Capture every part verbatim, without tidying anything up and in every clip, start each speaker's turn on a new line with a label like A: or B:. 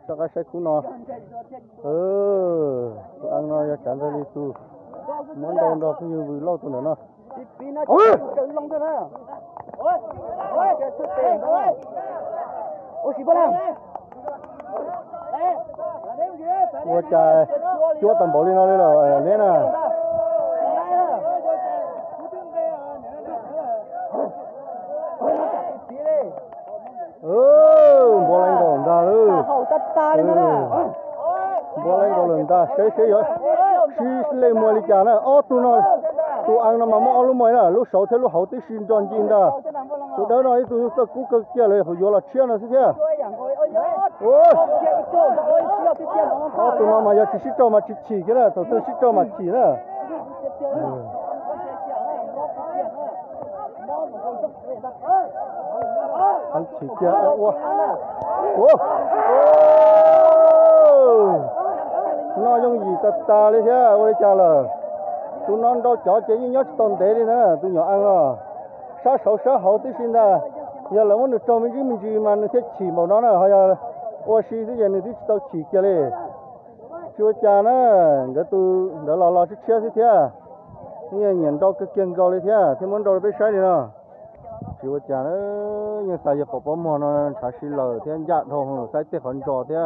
A: cho cái xe cũ nó ừ ăn nó ya chẳng ra đi tu món đồ đó cứ như vừa lâu tu nữa nó ôi
B: ôi ôi cái thứ tiền đó ôi chị bao
A: ôi trời chúa tầm bộ lên nó đây rồi nè nè ừ bộ lên còn ra luôn
B: hậu tất ta lên đó
A: bộ lên còn lên ta xế xế rồi xí lên mua đi chả nè ô tu nó tu ăn nó mà mua lúc mới nè lúc sáu thế lúc hậu tới xin tròn chín ta tu đó nói tu tu cú cơ kiaเลยhồi là chia nó thế kia ôi ô tu nó mà giờ chỉ cho mà chỉ chỉ cái này tu tu chỉ cho mà chỉ nè ăn chỉ kia ô ô nó giống gì ta ta đấy chứ ôi cha là tụi nó đâu chó chế như nhóc tồn tế đi nữa tụi nhỏ ăn rồi sáu sáu sáu hậu tí xin ra giờ là muốn được cho mình chứ mình chỉ mà nó sẽ chỉ màu nó là hay là ô xí thế giờ nó thì tao chỉ kia đi chúa cha nó để tụi để lò lò chiếc xe thế thế như nhìn đâu cái kiêng cầu đi thế thì muốn đâu biết sai đi nào chúa cha nó như sao giờ bỏ bỏ mò nó trả xí lờ thế dạ thôi sai tết còn trò thế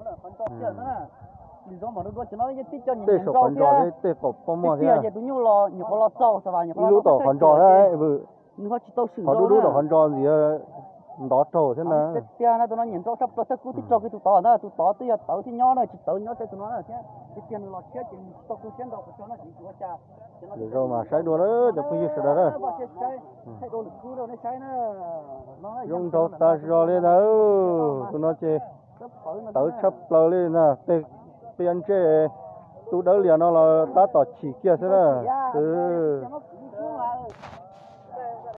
A: tê sổ còn trò thế tê bỏ bỏ mò thế
B: giờ tụi nhau lo nhiều lo sau sao vậy nhiều
A: lú tỏ còn trò đấy vừa
B: nó chỉ tao xử
A: họ đu đu tỏ còn trò gì đó trò thế nào
B: thế na tụi nó nhìn trâu sắp sắp cú thích trâu cái tụi tao đó tụi tao tụi tao thì nhỏ này chỉ tao nhỏ tụi nó là thế cái tiền lo chết thì tao cũng xem đâu cho nó chỉ của cha
A: rồi mà sai đồ đó cho bây giờ sai đó
B: sai đồ cứ đâu nó sai nó
A: dùng trâu ta rồi lên đó tụi nó chơi tao sắp lờ lên nè tê tiền chơi tụi đó liền nó là ta tỏ chỉ kia thế nè ừ